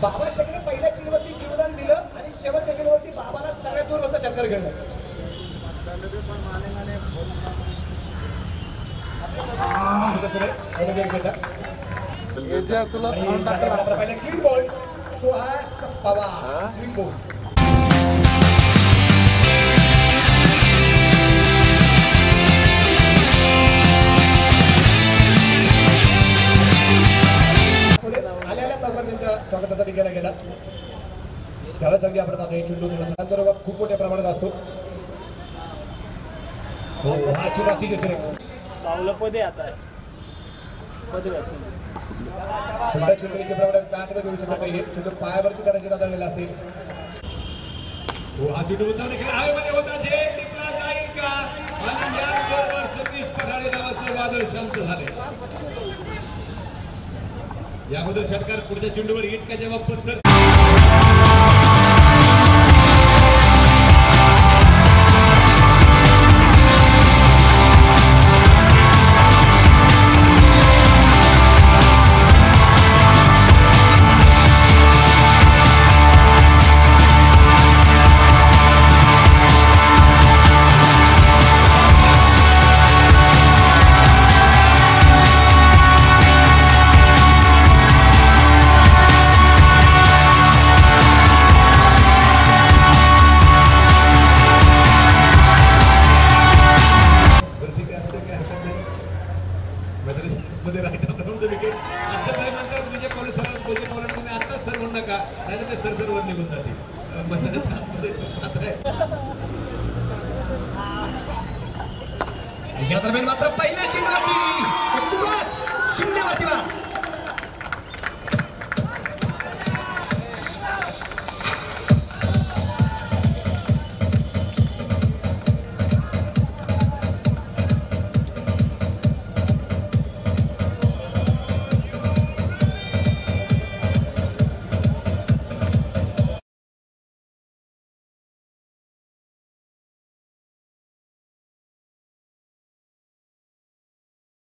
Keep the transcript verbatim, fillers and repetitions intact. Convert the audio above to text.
बाबा चक्र पहिल्या चेंडूवरती जीवदान दिलं आणि शेवटच्या चेंडूवरती बाबाला सगळ्यात दूर होता षटकार घडलं. पहिला clean ball Suhas Pawar clean ball. स्वागतासाठी केला गेला त्याला चांगली आपण आता एक चेंडू थोडासा खूप मोठ्या प्रमाणात असतो. हो हा चेंडू अतिशय सुरेख पावलं पदे आता पदे थोड्या चेंडूच्या प्रमाणात बॅटला देऊ शकत नाही. हे चेंडू पायावरती करायचे दादरलेला असेल. हो हा चेंडू उतावणे खेळ हवेमध्ये होता जे टिपला जाईल का आणि याबरोबर सतीश पठाळे नावाचं वादळ शांत झाले. याबद्दल षटकार पुढच्या चेंडूवर हिट का जेव्हा पत्थर मध्ये राईट आपलं विकेट आता काय म्हणतात विजय पवार सर विजय पवार तुम्ही आता सर म्हणू नका नाही ते सर सरवर निघून जाते. या दरम्यान मात्र पहिल्या चेंडूवरती शून्यावरती